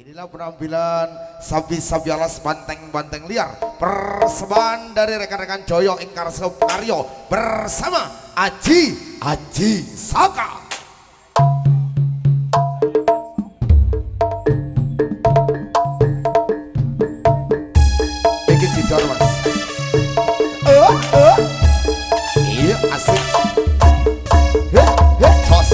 Inilah penampilan sapi-sapi alas banteng-banteng liar persembahan dari rekan-rekan Joyo Ingkar Karyo bersama Aji Saka. Bikin jidor mas. Iya asik. Tos.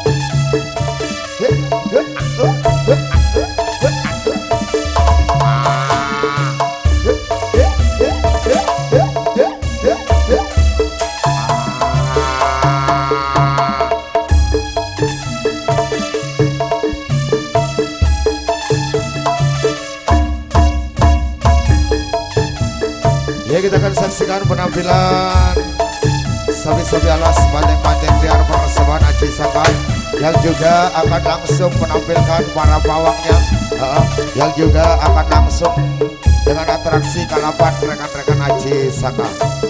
Ya kita akan saksikan penampilan sapi-sapi alas banteng-banteng liar persembahan Aji Saka yang juga akan langsung menampilkan para pawangnya, yang juga akan langsung dengan atraksi kalapan rekan-rekan Aji Saka.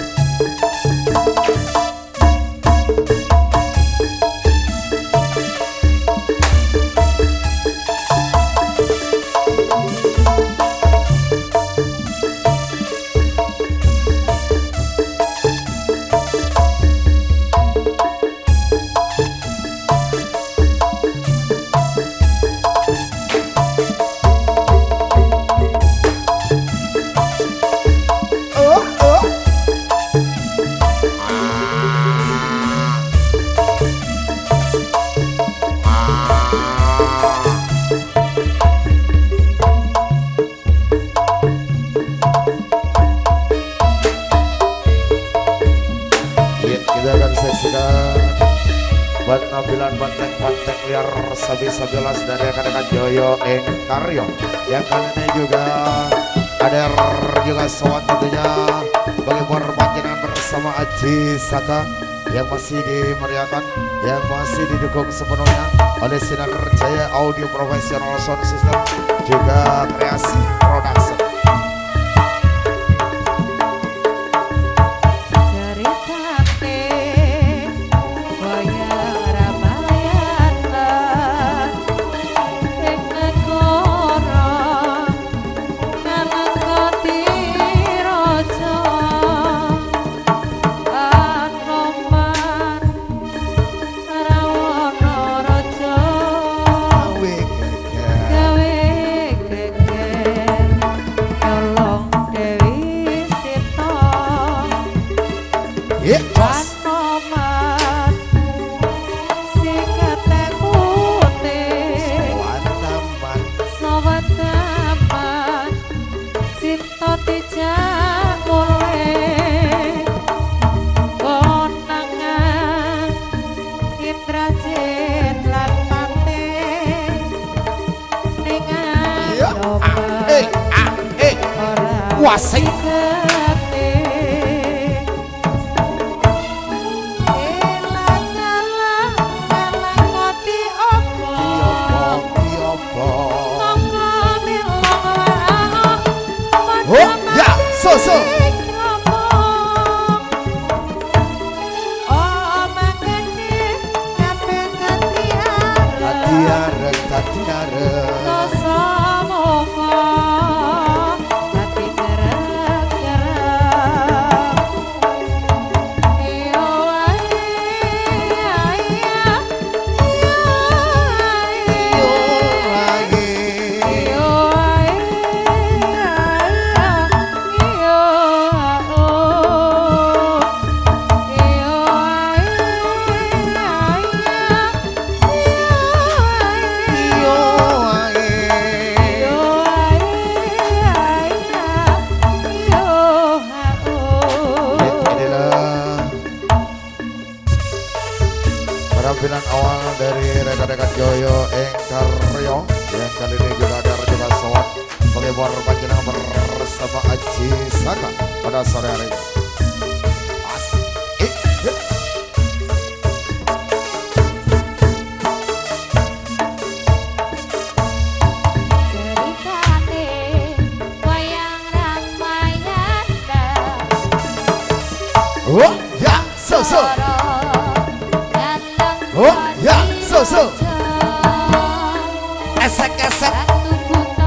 Kita akan saksikan penampilan banteng-banteng liar sapi-sapi alas dari rekan-rekan Joyo Karyo yang kali ini juga ada juga sowan tentunya bagi perpanjangan bersama Aji Saka yang masih dimeriahkan, yang masih didukung sepenuhnya oleh Sinar Jaya Audio Professional Sound System juga Kreasi Production. Wasai penampilan awal dari rekan-rekan Joyo Karyo yang kali ini juga ada juga sowan bagi perpanjangan bersama Aji Saka pada sore hari ini. Oh ya, so. Oh ya, so. Esek-esek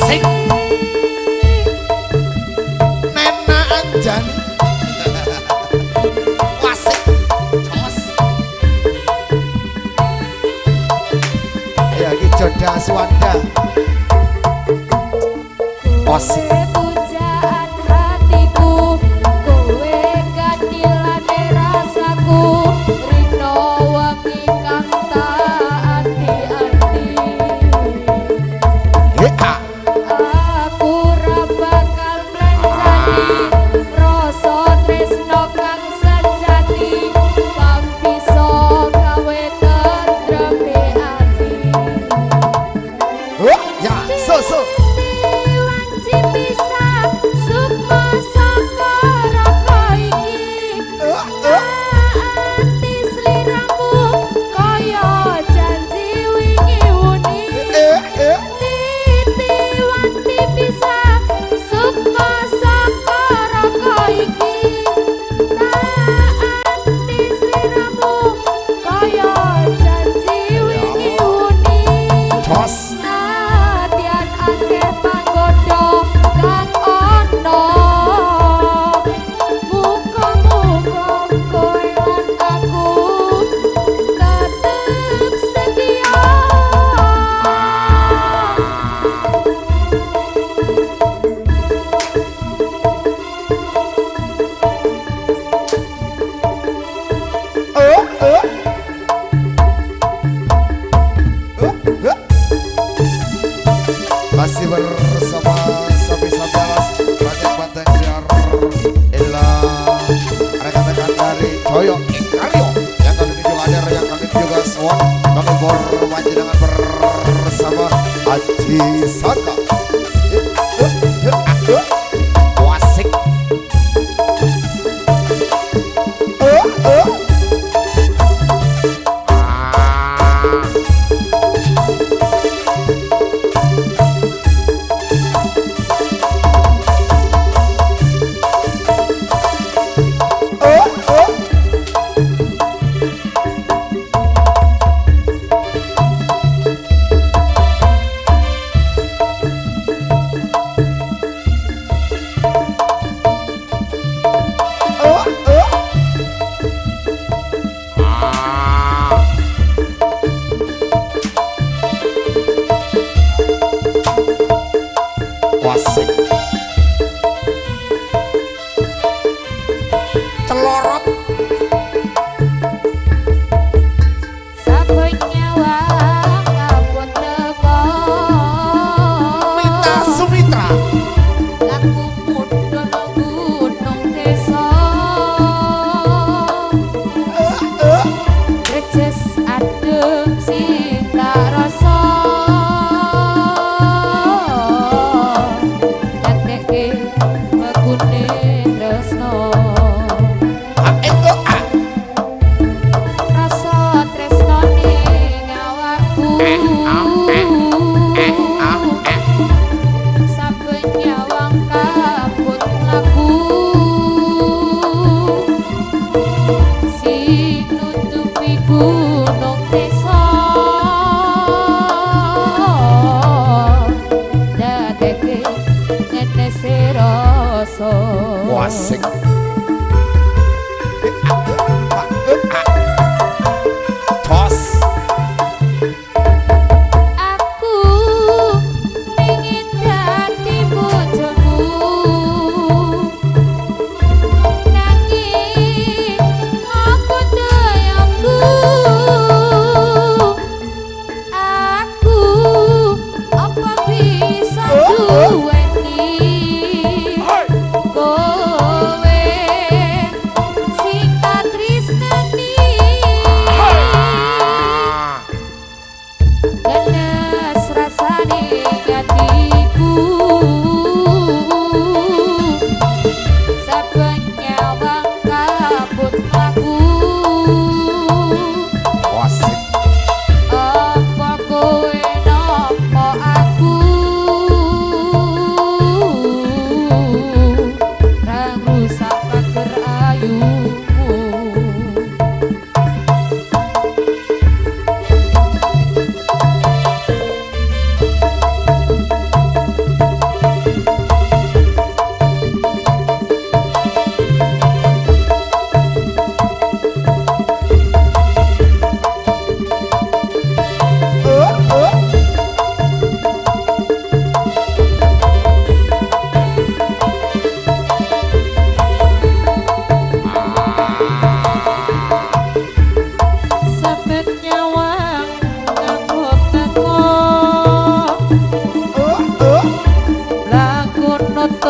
Wasik Nena Anjani Wasik Jos ya iki Joda Suwanda Wasik pujaan hatiku kowe ganilane rasaku rino wangi kang tak ati-ati aku ra bakal mlencani rasa tresno kang sejati kang bisa gawe tentreme ati ya so bisa sukma saka raka iki ati sliramu kaya janji wingi uni titi bisa sukma saka raka iki ati sliramu kaya janji wingi uni Jos Nadian akeh panggoda kang ana muga-muga kowe lan aku tetep setia masih bersama Sapi-Sapi Alas Banteng-Banteng Liar Ella rekan-rekan dari Joyo Karyo yang kali ini juga ada yang kali ini juga Swan kami berpanjangan bersama Haji Saka Wasik Wasik celorot sabun nyawa ngapun teko Mita Sumitra laku mudhun gunung desa rejes adem cinta rasa ngetekke begune tresno itu rasa tresno ning awakku saben nyawang kabut laku sing nutupi gunung desa dadekke ngene rasa Wasik Jos aku pengin dadi bojomu nanging aku doyongku aku apa bisa duweni kowe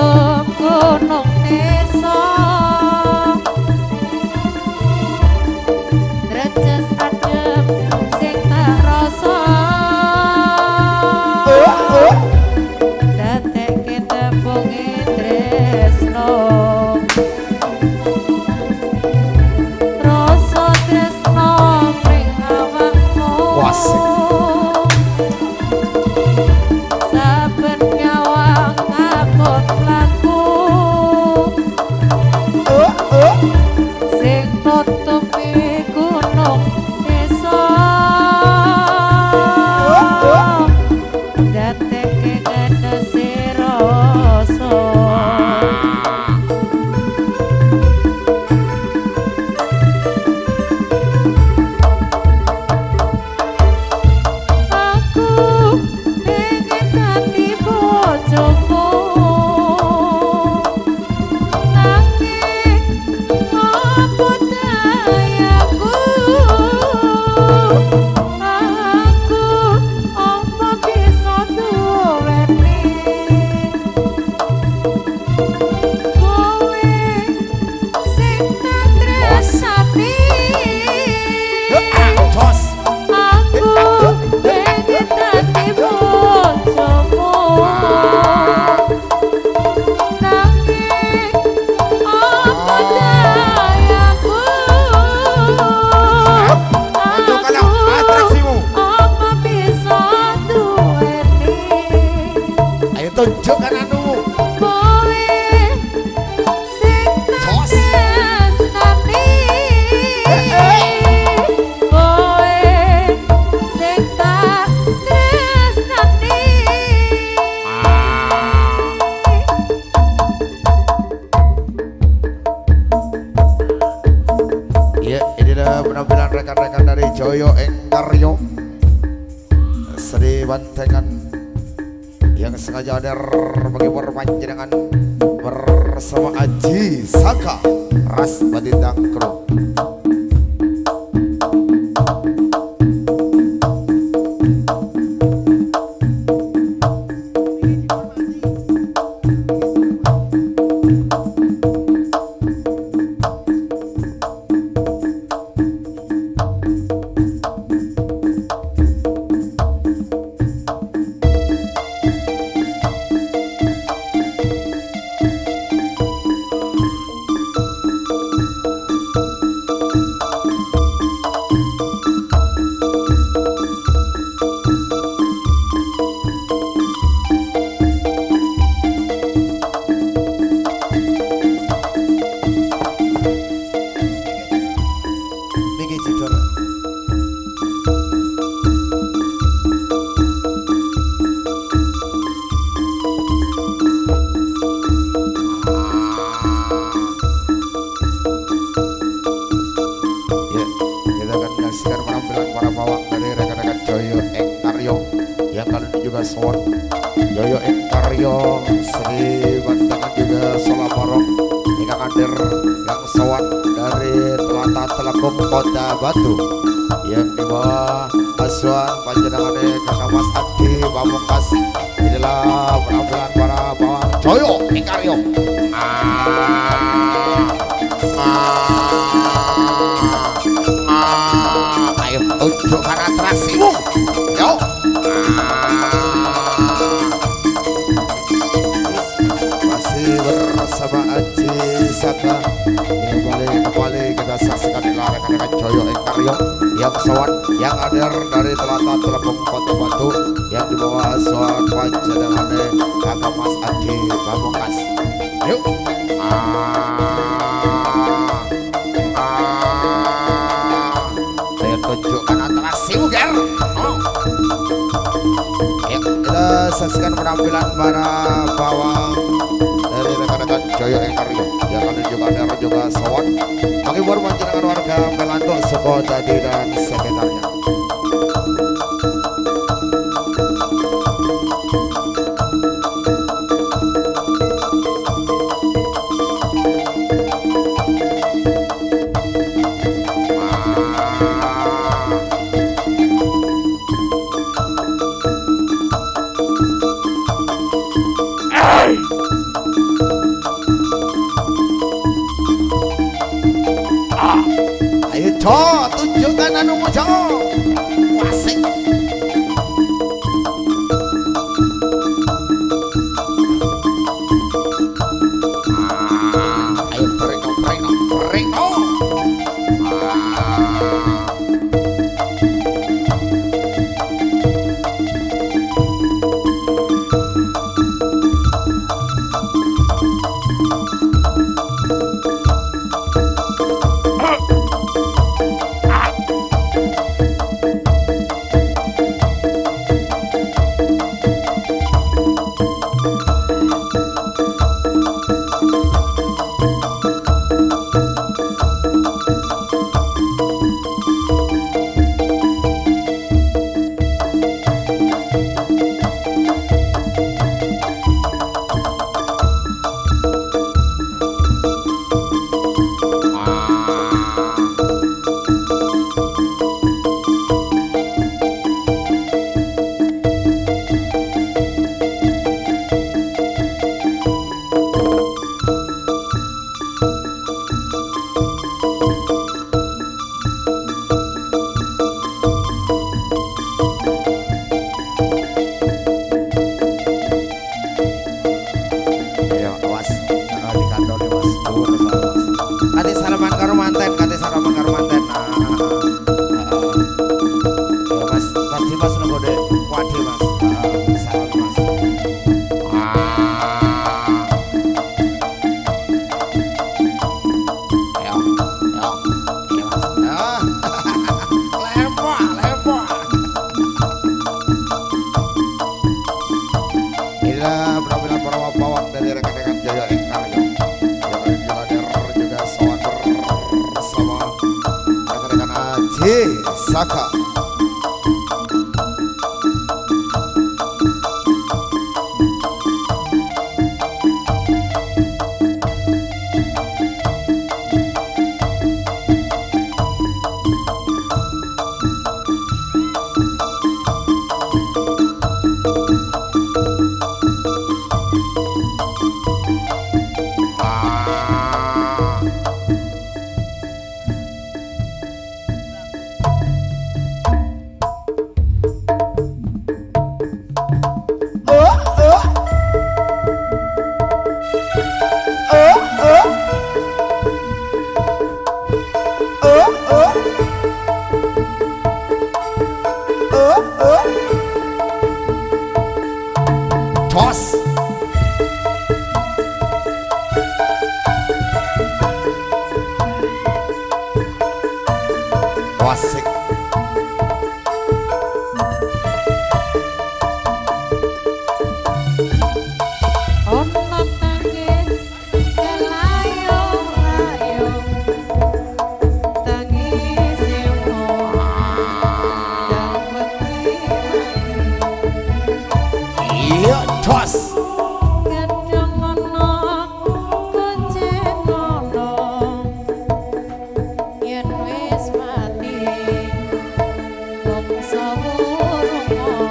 gunung desa reces adem sing tak rasa dadekke tembunge tresno rasa tresno pring awakmu Wasik. saben nyawa ngabot laku sing nutupi gunung desa datekke gedese rasa aku pengen dadi bojomu nanging apa dayaku aku apa bisa duweni kowe sing tak tresnani Jos. aku pengen dadi bojomu nanging apa dayaku Tunjukkanlah atraksimu. apa bisa duweni Ayo tunjukkan anumu. kowe sing tak Jos. tresnani kowe sing tak tresnani Iya, inilah penampilan rekan-rekan dari Joyo Engkaryo Sri Bantengan yang sengaja hadir menghibur panjenengan bersama Aji Saka Ras Batindang Kru. Niki Cidor. Ya, kita akan menyaksikan penampilan para pawang dari rekan-rekan Joyo Engkaryo yang kali ini juga sowan Joyo Engkaryo Sri Bantengan juga Solaborong hingga hadir yang sowan dari Telaga Telekung Kota Batu yang di bawah asuhan panjenengan Kakak Mas Adi Pamungkas. Inilah penampilan para pawang Joyo Engkaryo. Ayo tunjukkan atraksimu. Yo. Masih bersama Aji Saka. Kembali kita saksikan inilah rekan-rekan Joyo Engkaryo yang sowan yang hadir dari Telaga Telekung Kota Batu yang di bawah asuhan panjenengan Kakak Mas Adi Pamungkas. Ayo. Ayo tunjukkan atraksimu, Ger. Oh. Ayo kita saksikan penampilan para pawang dari rekan-rekan Joyo Engkaryo yang kali juga ada juga sowan menghibur panjenengan warga Melanto Sukotadi dan sekitarnya. mujo tunjukkan anu mujo wasik ayo preno preno preno Saka Tos wasik ono tangis kelayong-layong tangis ewo iya tos kadang ono kuncen ono yen wis mati bangsa burung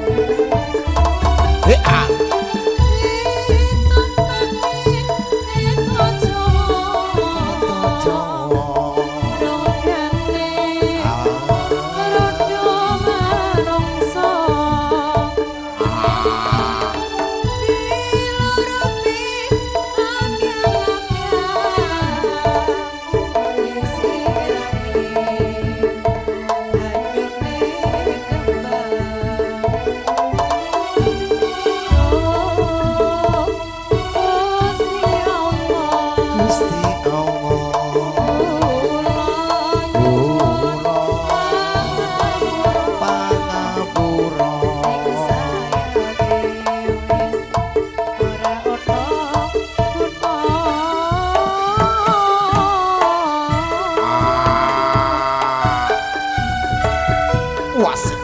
hea wasik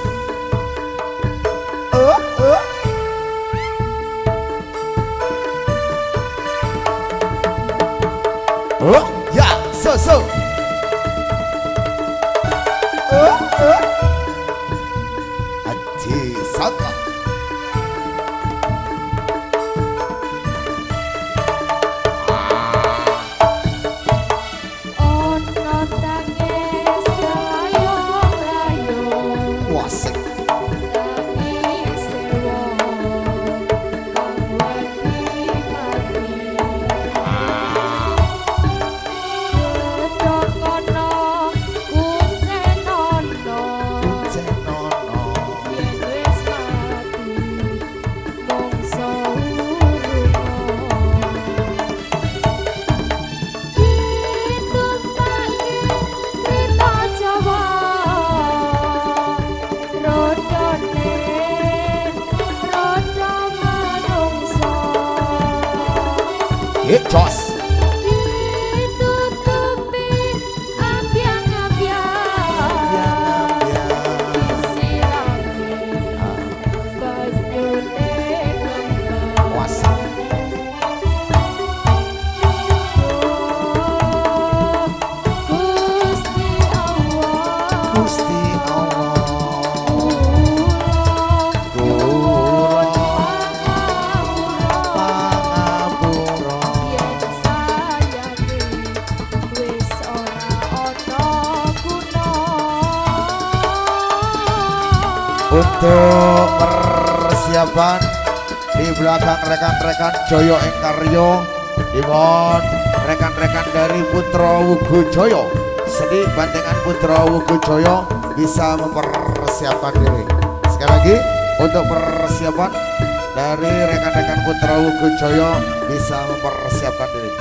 ya so Aji Saka ono tangis Jos. ditutupi ambyang-ambyang disirami banyune kembang. Kuasa. Gusti Allah Kula pangapura pangapura yen sayange wis ora ana guna. untuk persiapan di belakang rekan-rekan Joyo ing Karyo dipun rekan-rekan dari Putra Wugo Joyo seni bandengan Putra Wugo Joyo bisa mempersiapkan diri. Sekali lagi untuk persiapan dari rekan-rekan Putra Wugo Joyo bisa mempersiapkan diri.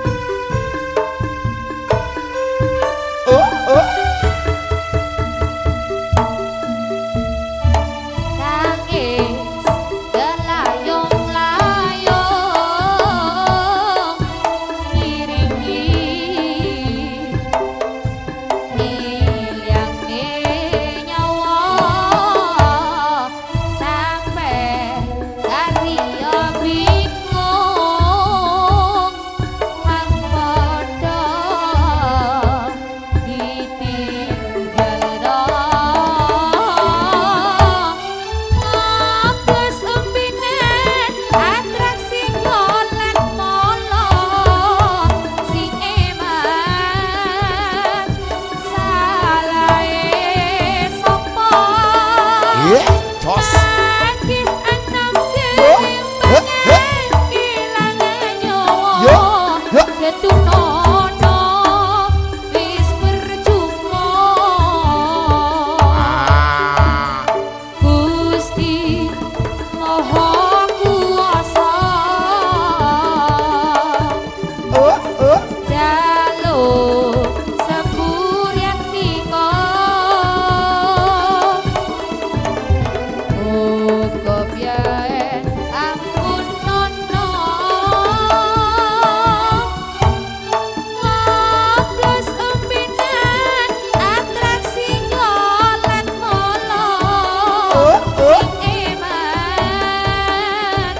Tangis gelayung-layung ngiringi ngilyangne nyawa sampe karya bingung lan padha ditinggalno. Ngapus empingan atraksi ngolet molo sing eman salahe sapa. Jos. Akeh enam kelimpangan ilangan nyawa ketunono wis percuma. Gusti Maha Kuwasa jaluk sepurian tika uga biyen ampun nono ngoplos empinan atraksi ngolet molo sing eman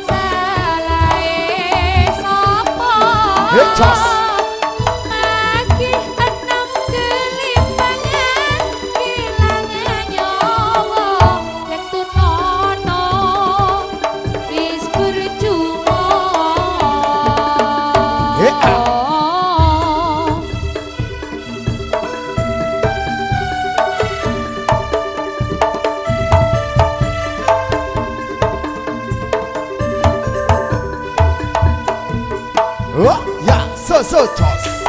salahe sapa. Jos. Akeh enam kelimpangan ilangan nyawa ketunono wis percuma. Ya, so Jos.